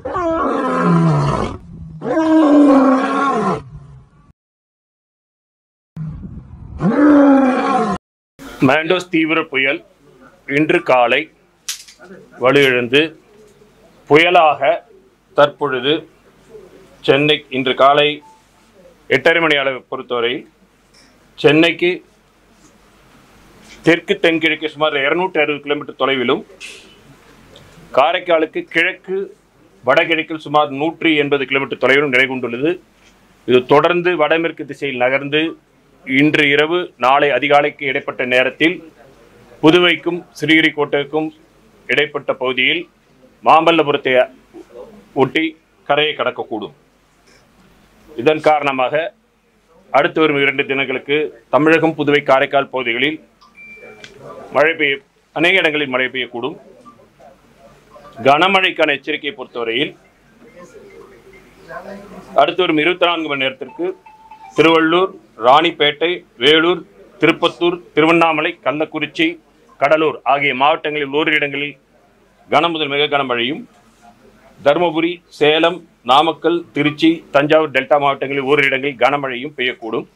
மாண்டோஸ் தீவிர புயல் இன்று காலை வலுவிழந்து புயலாக தற்பொழுது சென்னை இன்று காலை 8:30 மணி அளவு பொறுத்தவரை சென்னைக்கு தெற்கு தென்கிழக்கு சுமார் 260 கிலோமீட்டர் தொலைவிலும் காரைக்காலுக்கு கிழக்கு வடகிழக்கில் சுமார் 180 கிலோமீட்டர் தொலைவிலும் நிலை கொண்டுள்ளது. இது தொடர்ந்து வடமேற்கு திசையில் நகர்ந்து இன்று இரவு நாளை அதிகாலைக்கு இடைப்பட்ட நேரத்தில் புதுவைக்கும் ஸ்ரீஹரிகோட்டாவுக்கும் இடைப்பட்ட பகுதியில் மாமல்லபுரத்தை ஒட்டி கரையை கடக்கக்கூடும். இதன் காரணமாக அடுத்து வரும் 2 தினங்களுக்கு தமிழகம் புதுவை காரைக்கால் பகுதிகளில் மழை பெய்ய அநேக இடங்களில் மழை பெய்யக்கூடும். கனமழைக்கான எச்சரிக்கையை பொறுத்தவரையில் அடுத்து வரும் 24 மணி நேரத்திற்கு திருவள்ளூர், ராணிப்பேட்டை, வேலூர், திருப்பத்தூர், திருவண்ணாமலை, கள்ளக்குறிச்சி, கடலூர் ஆகிய மாவட்டங்களில் ஓரிரு இடங்களில் கன முதல் மிக கனமழையும், தருமபுரி, சேலம், நாமக்கல், திருச்சி, தஞ்சாவூர் டெல்டா மாவட்டங்களில் ஓரிரு இடங்களில் கனமழையும் பெய்யக்கூடும்.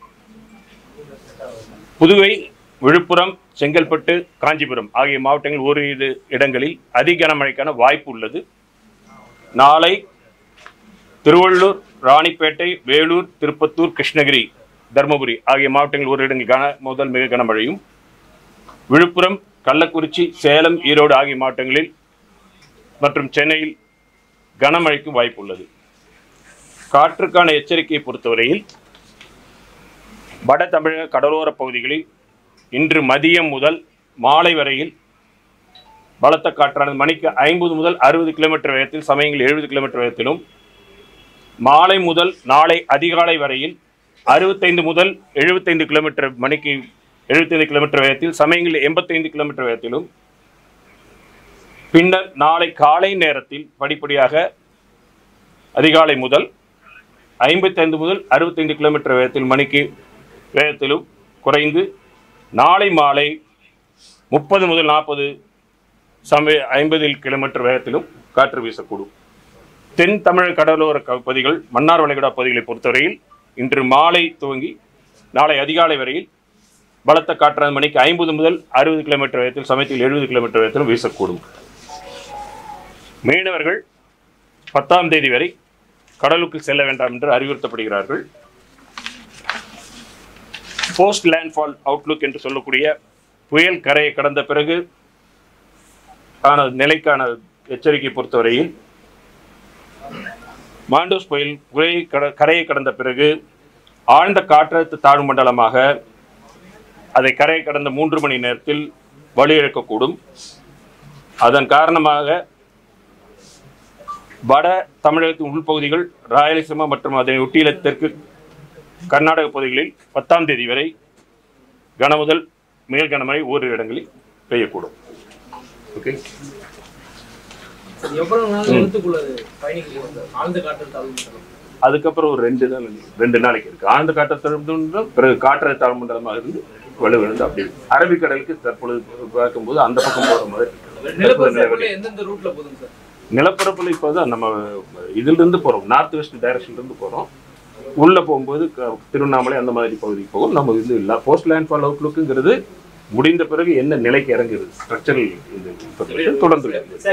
புதுவை, விழுப்புரம், செங்கல்பட்டு, காஞ்சிபுரம் ஆகிய மாவட்டங்களில் ஓரிரு இடங்களில் அதிக கனமழைக்கான வாய்ப்பு உள்ளது. நாளை திருவள்ளூர், ராணிப்பேட்டை, வேலூர், திருப்பத்தூர், கிருஷ்ணகிரி, தருமபுரி ஆகிய மாவட்டங்களில் ஓரிரு இடங்களில் கன முதல் மிக கனமழையும், விழுப்புரம், கள்ளக்குறிச்சி, சேலம், ஈரோடு ஆகிய மாவட்டங்களில் மற்றும் சென்னையில் கனமழைக்கு வாய்ப்பு உள்ளது. காற்றுக்கான எச்சரிக்கையை பொறுத்தவரையில் வட தமிழக கடலோர பகுதிகளில் இன்று மதியம் முதல் மாலை வரையில் பலத்த காற்றானது மணிக்கு 50 முதல் 60 கிலோமீட்டர் வேகத்தில், சமயங்களில் 70 கிலோமீட்டர் வேகத்திலும், மாலை முதல் நாளை அதிகாலை வரையில் 65 முதல் 75 கிலோமீட்டர் மணிக்கு 75 கிலோமீட்டர் வேகத்தில், சமயங்களில் 85 கிலோமீட்டர் வேகத்திலும், பின்னர் நாளை காலை நேரத்தில் படிப்படியாக அதிகாலை முதல் 55 முதல் 65 கிலோமீட்டர் வேகத்தில் மணிக்கு வேகத்திலும் குறைந்து நாளை மாலை 30 முதல் 40 50 கிலோமீட்டர் வேகத்திலும் காற்று வீசக்கூடும். தென் தமிழக கடலோர பகுதிகள், மன்னார் வளைகுடா பகுதிகளை பொறுத்தவரையில் இன்று மாலை துவங்கி நாளை அதிகாலை வரையில் பலத்த காற்றானது மணிக்கு 50 முதல் 60 கிலோமீட்டர் வேகத்தில், சமயத்தில் 70 கிலோமீட்டர் வேகத்திலும் வீசக்கூடும். மீனவர்கள் 10ஆம் தேதி வரை கடலுக்கு செல்ல வேண்டாம் என்று அறிவுறுத்தப்படுகிறார்கள். போஸ்ட் லேண்ட்ஃபால் அவுட்லுக் என்று சொல்லக்கூடிய புயல் கரையை கடந்த பிறகு நிலைக்கான எச்சரிக்கை பொறுத்தவரையில் மாண்டோஸ் புயல் கரையை கடந்த பிறகு ஆழ்ந்த காற்றழுத்த தாழ்வு மண்டலமாக அதை கரையை கடந்த 3 மணி நேரத்தில் வலுவிழக்கக்கூடும். அதன் காரணமாக வட தமிழகத்தின் உள்பகுதிகள், ராயலசீமா மற்றும் அதனை ஒட்டியுள்ள தெற்கு கர்நாடக பகுதிகளில் 10ஆம் தேதி வரை கனமுதல் மிக கனமழை ஓரிரு இடங்களில் பெய்யக்கூடும். ஓகே, அதுக்கப்புறம் ஒரு 2 நாளைக்கு இருக்கு. ஆழ்ந்த காற்றழுத்த பிறகு காற்றழுத்த தாழ்வு மண்டலமாக இருந்து வலுவிழந்து அப்படி அரபிக்கடலுக்கு தற்பொழுது பார்க்கும்போது அந்த பக்கம் போற மாதிரி நிலப்பரப்புல இப்போதான் நம்ம இதுல இருந்து போறோம், நார்த் வெஸ்ட் டைரக்ஷன்ல இருந்து போறோம். உள்ள போகும்போது திருவண்ணாமலை அந்த மாதிரி பகுதிக்கு போகும். நம்ம இது இல்லை. போஸ்ட் லேண்ட்ஃபால் அவுட்லுக்குங்கிறது முடிந்த பிறகு என்ன நிலைக்கு இறங்குறது ஸ்ட்ரக்சரல் தொடர்ந்து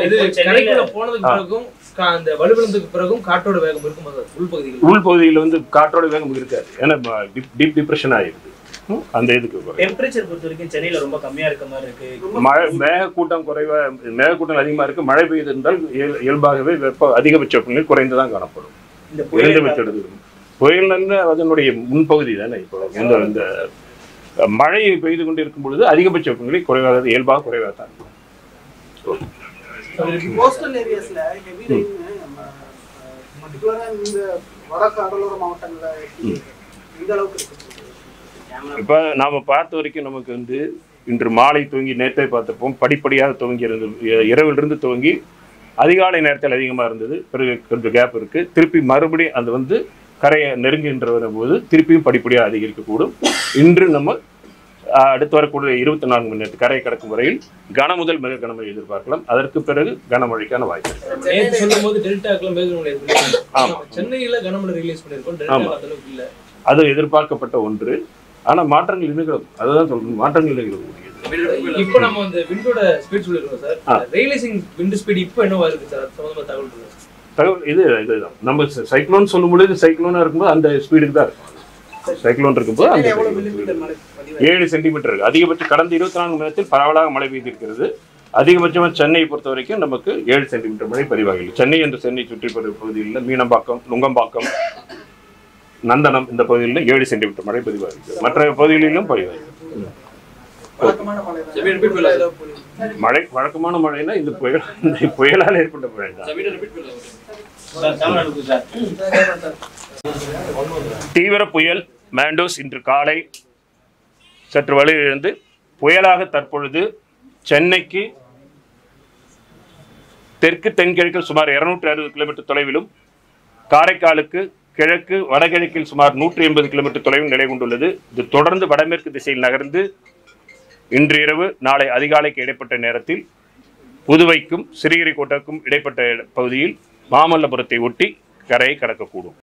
உள்பகுதியில் வந்து காற்றோட வேகம் இருக்காது. ஏன்னா டீப் டிப்ரெஷன் ஆயிடுது. அந்த இதுக்கு டெம்பரேச்சர் பொறுத்த வரைக்கும் சென்னையில ரொம்ப கம்மியா இருக்க மாதிரி இருக்கு. மேகக்கூட்டம் மேகக்கூட்டம் அதிகமா இருக்கு. மழை பெய்து இருந்தால் இயல்பாகவே அதிகபட்ச வெப்பநிலை குறைந்துதான் காணப்படும். புயல் அதனுடைய முன்பகுதி தானே. இப்போ இந்த மழை பெய்து கொண்டு இருக்கும் பொழுது அதிகபட்ச வெப்பநிலை குறைவாக இயல்பாக குறைவாக தான் இருக்கும். இப்ப நாம பார்த்த வரைக்கும் நமக்கு வந்து இன்று மாலை துவங்கி நேற்றை பார்த்திருப்போம். படிப்படியாக துவங்கி இருந்தது. இரவிலிருந்து துவங்கி அதிகாலை நேரத்தில் அதிகமாக இருந்தது. பிறகு கொஞ்சம் கேப் இருக்கு. திருப்பி மறுபடியும் அது வந்து கரையை நெருங்குகின்ற போது திருப்பியும் படிப்படியாக அதிகரிக்கக்கூடும். இன்று நம்ம அடுத்து வரக்கூடிய 24 மணி நேரத்தில் கரையை கடக்கும் வரையில் கனமுதல் மிக கனமழை எதிர்பார்க்கலாம். அதற்கு பிறகு கனமழைக்கான வாய்ப்பு. அது எதிர்பார்க்கப்பட்ட ஒன்று. ஆனா மாற்றங்கள் நிகழும். அதுதான் சொல்றேன், மாற்றங்கள் நிகழும். இப்போ நம்ம அந்த விண்டோட ஸ்பீட் சொல்லிருக்கோம் சார். ரியலைசிங் விண்ட் ஸ்பீட் இப்போ என்னவா இருக்கு சார்? சம்பந்தமா தகவல் இதுதான். நம்ம சைக்ளோன் சொல்லும்போது சைக்ளோனா இருக்கும்போது அந்த ஸ்பீடுக்கு தான் இருக்கும். சைக்ளோன் இருக்கும்போது அந்த 7 சென்டிமீட்டர் இருக்கு. அதிகபட்சம் கடந்த 24 மணி நேரத்தில் பரவலாக மழை பெய்திருக்கிறது. அதிகபட்சமாக சென்னையை பொறுத்த வரைக்கும் நமக்கு 7 சென்டிமீட்டர் மழை பதிவாகிறது. சென்னை என்ற சென்னை சுற்றி பகுதியில் மீனம்பாக்கம், நுங்கம்பாக்கம், நந்தனம் இந்த பகுதிகளில் 7 சென்டிமீட்டர் மழை பதிவாகிறது. மற்ற பகுதிகளிலும் பதிவாகிறது. மழை வழக்கமான மழைனா இந்த புயலால் ஏற்பட்ட மழை தான். தீவிர புயல் மாண்டோஸ் இன்று காலை சற்று வலுவிழந்து புயலாக தற்பொழுது சென்னைக்கு தெற்கு தென்கிழக்கில் சுமார் 260 கிலோமீட்டர் தொலைவிலும், காரைக்காலுக்கு கிழக்கு வடகிழக்கில் சுமார் 180 கிலோமீட்டர் தொலைவில் நிலை கொண்டுள்ளது. இது தொடர்ந்து வடமேற்கு திசையில் நகர்ந்து இன்று இரவு நாளை அதிகாலைக்கு இடைப்பட்ட நேரத்தில் புதுவைக்கும் சிறுகிரிக்கோட்டைக்கும் இடைப்பட்ட பகுதியில் மாமல்லபுரத்தை ஒட்டி கரையை கடக்கக்கூடும்.